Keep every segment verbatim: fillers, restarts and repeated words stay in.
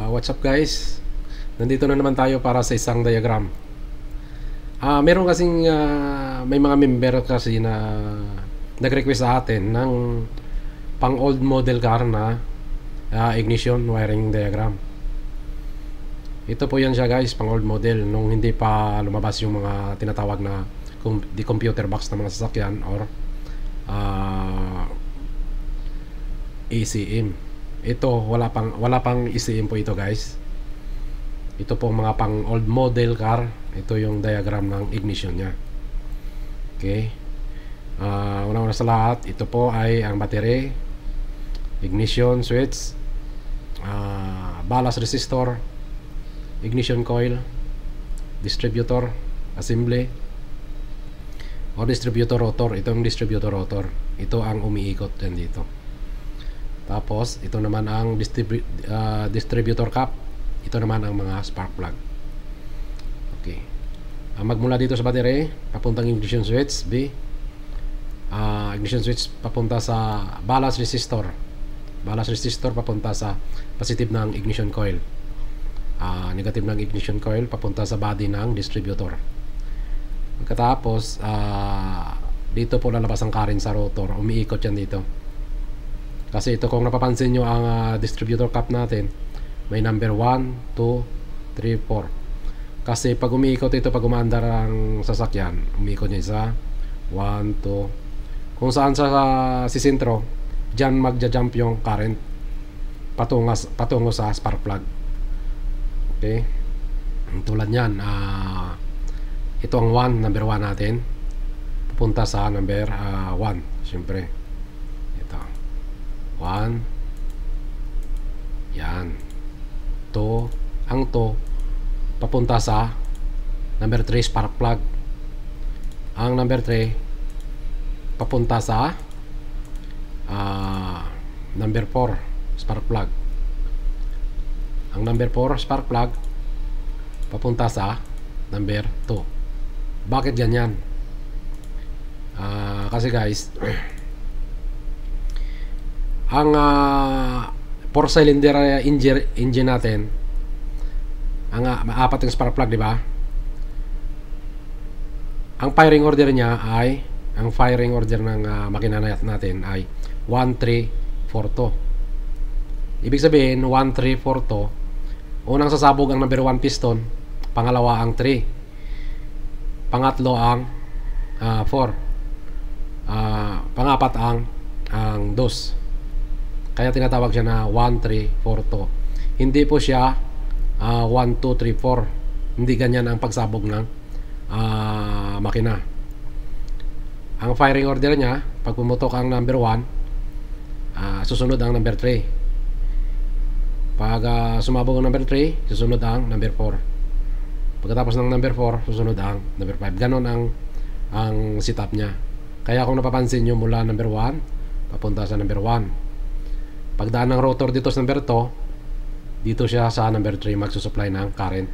what's up guys? Nandito na naman tayo para sa isang diagram. Ah, meron kasing uh, may mga member kasi na nag-request sa atin ng pang old model car na uh, ignition wiring diagram. Ito po yan siya guys, pang old model nung hindi pa lumabas yung mga tinatawag na di computer box na mga sasakyan or uh, E C M. Ito wala pang wala pang E C M po ito guys. Ito po mga pang old model car. Ito yung diagram ng ignition nya. Okay. Uh, una-una sa lahat, ito po ay ang battery, ignition switch, uh, ballast resistor, ignition coil, distributor, assembly, o distributor rotor. Ito yung distributor rotor. Ito ang umiikot yan dito. Tapos ito naman ang distribu uh, distributor cap. Ito naman ang mga spark plug. Okay. Uh, magmula dito sa battery papuntang ignition switch B. Uh, ignition switch papunta sa ballast resistor. Ballast resistor papunta sa positive ng ignition coil. Uh, negative ng ignition coil papunta sa body ng distributor. Pagkatapos uh, dito po lalabas ang current sa rotor. Umiikot yan dito. Kasi ito, kung napapansin nyo ang uh, distributor cap natin, may number one, two, three, four. Kasi pag umiikot ito, pag umaandar ang sasakyan, umiikot niya isa, one, two. Kung saan sa uh, si sentro, dyan magja-jump yung current patungo, patungo sa spark plug. Okay. Tulad yan, uh, ito ang one, number one natin, pupunta sa number uh, one. Siyempre one, yan, two, ang two papunta sa number three spark plug. Ang number three papunta sa uh, number four spark plug. Ang number four spark plug papunta sa number two. Bakit ganyan? Uh, kasi guys, ang uh, four cylinder engine, engine natin, ang uh, apat yung spark plug, di ba? Ang firing order niya ay, ang firing order ng uh, makina natin ay one three four two. Ibig sabihin one three four two, unang sasabog ang number one piston, pangalawa ang three, pangatlo ang uh, four, uh, pangapat ang ang dos. Kaya tinatawag siya na one three four two. Hindi po siya uh, one two three four. Hindi ganyan ang pagsabog ng uh, makina. Ang firing order niya, pag pumutok ang number one, uh, susunod ang number three. Pag uh, sumabog ang number three, susunod ang number four. Pagkatapos ng number four, susunod ang number five. Ganon ang, ang setup niya. Kaya kung napapansin nyo, mula number one, papunta sa number one. Pagdaan ng rotor dito sa number two, dito siya sa number three magsusupply ng current.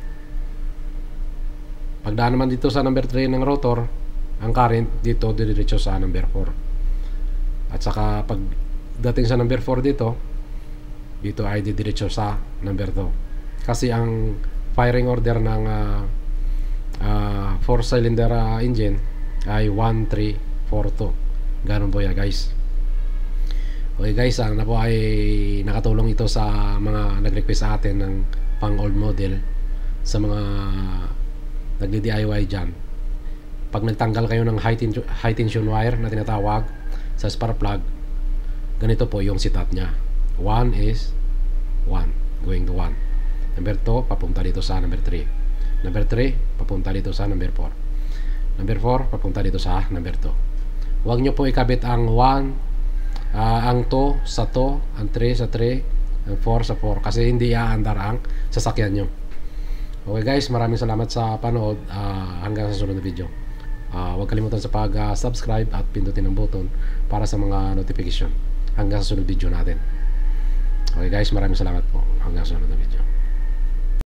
Pagdaan naman dito sa number three ng rotor, ang current dito diretso sa number four. At saka pagdating sa number four dito, dito ay diretso sa number two. Kasi ang firing order ng uh, uh, four cylinder uh, engine ay one three four two. Ganun po yan guys. Okay guys, sana po ay nakatulong ito sa mga nag-request sa atin ng pang old model, sa mga nagdi-D I Y dyan. Pag nagtanggal kayo ng high, tension, high tension wire na tinatawag sa spark plug, ganito po yung setup nya. One is one, going to one. Number two, papunta dito sa number three. Number three, papunta dito sa number four. Number four, papunta dito sa number two. Huwag nyo po ikabit ang one, Uh, ang two sa two, ang three sa three, ang four sa four, kasi hindi aandar ang sasakyan nyo. Okay guys, maraming salamat sa panood. Uh, hanggang sa sunod na video. Uh, huwag kalimutan sa pag-subscribe at pindutin ang button para sa mga notification. Hanggang sa sunod video natin. Okay guys, maraming salamat po. Hanggang sa sunod na video.